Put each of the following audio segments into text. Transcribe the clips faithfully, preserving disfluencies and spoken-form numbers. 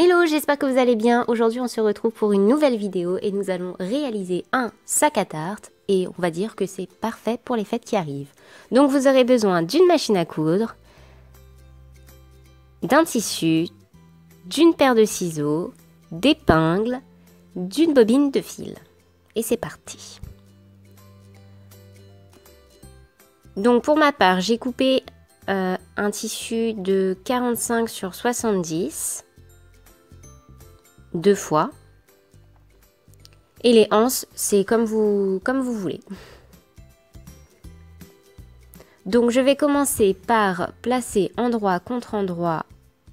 Hello, j'espère que vous allez bien. Aujourd'hui on se retrouve pour une nouvelle vidéo et nous allons réaliser un sac à tarte et on va dire que c'est parfait pour les fêtes qui arrivent. Donc vous aurez besoin d'une machine à coudre, d'un tissu, d'une paire de ciseaux, d'épingles, d'une bobine de fil. Et c'est parti. Donc pour ma part, j'ai coupé euh, un tissu de quarante-cinq sur soixante-dix. Deux fois. Et les anses, c'est comme vous, comme vous voulez. Donc je vais commencer par placer endroit contre endroit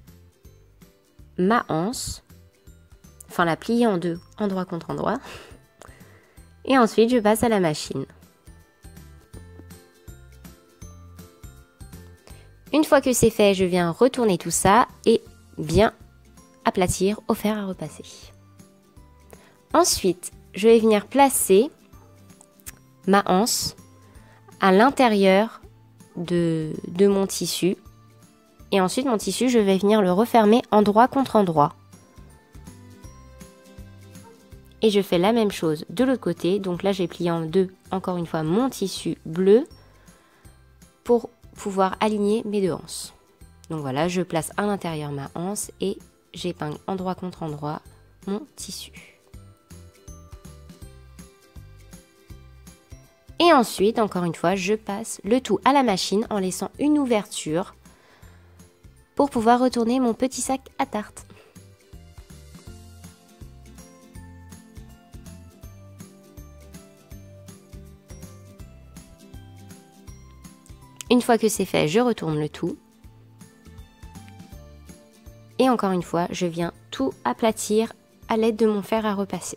ma anse. Enfin la plier en deux, endroit contre endroit. Et ensuite je passe à la machine. Une fois que c'est fait, je viens retourner tout ça et bien aplatir au fer à repasser. Ensuite, je vais venir placer ma anse à l'intérieur de, de mon tissu. Et ensuite, mon tissu, je vais venir le refermer endroit contre endroit. Et je fais la même chose de l'autre côté. Donc là, j'ai plié en deux, encore une fois, mon tissu bleu pour pouvoir aligner mes deux anses. Donc voilà, je place à l'intérieur ma anse et j'épingle endroit contre endroit mon tissu. Et ensuite, encore une fois, je passe le tout à la machine en laissant une ouverture pour pouvoir retourner mon petit sac à tarte. Une fois que c'est fait, je retourne le tout. Et encore une fois, je viens tout aplatir à l'aide de mon fer à repasser.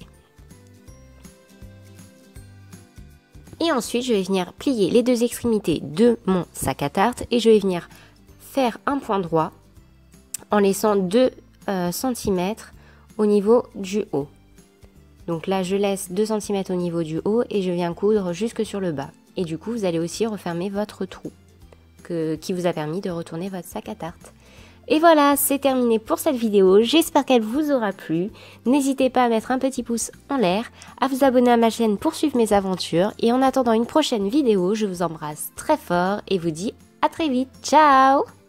Et ensuite, je vais venir plier les deux extrémités de mon sac à tarte et je vais venir faire un point droit en laissant deux centimètres au niveau du haut. Donc là, je laisse deux centimètres au niveau du haut et je viens coudre jusque sur le bas. Et du coup, vous allez aussi refermer votre trou que, qui vous a permis de retourner votre sac à tarte. Et voilà, c'est terminé pour cette vidéo, j'espère qu'elle vous aura plu. N'hésitez pas à mettre un petit pouce en l'air, à vous abonner à ma chaîne pour suivre mes aventures. Et en attendant une prochaine vidéo, je vous embrasse très fort et vous dis à très vite. Ciao!